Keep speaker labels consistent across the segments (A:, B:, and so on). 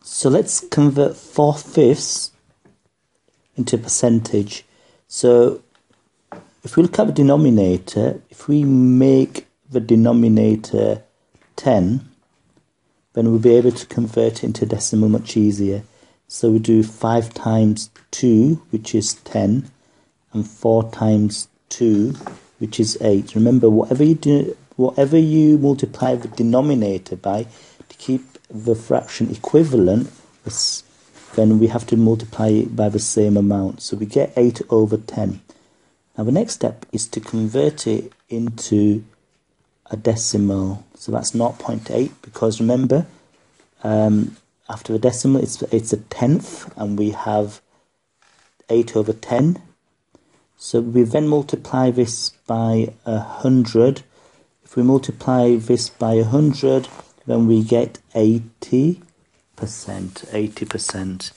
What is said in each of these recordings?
A: So let's convert 4/5 into percentage. So if we look at the denominator, if we make the denominator 10, then we'll be able to convert it into decimal much easier. So we do 5 times 2, which is 10, and 4 times 2, which is 8. Remember, whatever you multiply the denominator by to keep the fraction equivalent, then we have to multiply it by the same amount. So we get 8 over 10. Now the next step is to convert it into a decimal. So that's 0.8, because remember, after the decimal it's a tenth, and we have 8 over 10. So we then multiply this by 100. If we multiply this by 100, then we get 80%. 80%.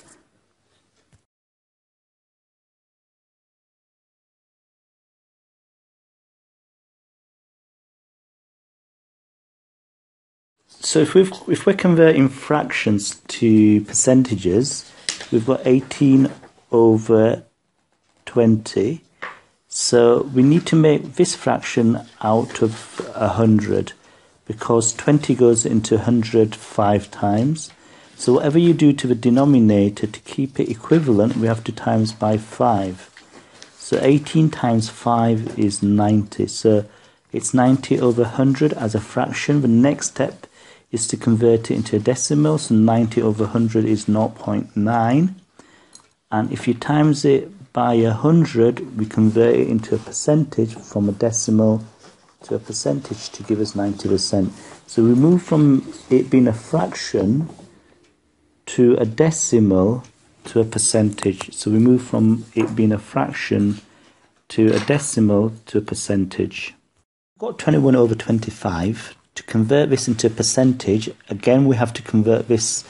A: So if we're converting fractions to percentages, we've got 18 over 20. So we need to make this fraction out of 100, because 20 goes into 100 5 times. So whatever you do to the denominator to keep it equivalent, we have to times by 5. So 18 times 5 is 90. So it's 90 over 100 as a fraction. The next step is to convert it into a decimal. So 90 over 100 is 0.9. And if you times it by 100, we convert it into a percentage from a decimal to a percentage to give us 90%. So we move from it being a fraction to a decimal to a percentage. So we move from it being a fraction to a decimal to a percentage. We've got 21 over 25. To convert this into a percentage, again we have to convert this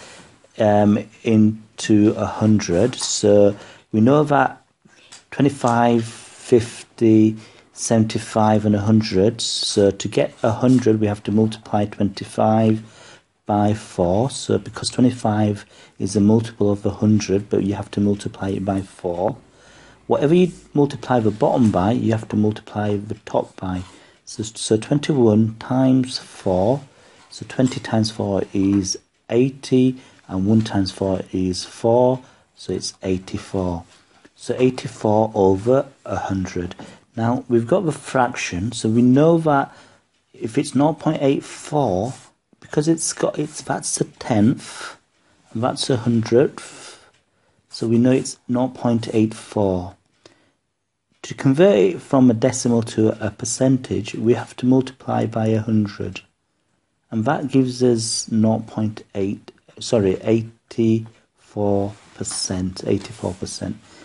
A: into 100. So we know that 25, 50, 75 and 100. So to get 100 we have to multiply 25 by 4. So because 25 is a multiple of 100, but you have to multiply it by 4. Whatever you multiply the bottom by, you have to multiply the top by. So 21 times 4. So 20 times 4 is 80, and 1 times 4 is 4. So it's 84. So 84 over 100. Now we've got the fraction, so we know that if it's 0.84, because that's a tenth, and that's a hundredth, so we know it's 0.84. To convert it from a decimal to a percentage, we have to multiply by 100, and that gives us 84%. 84%.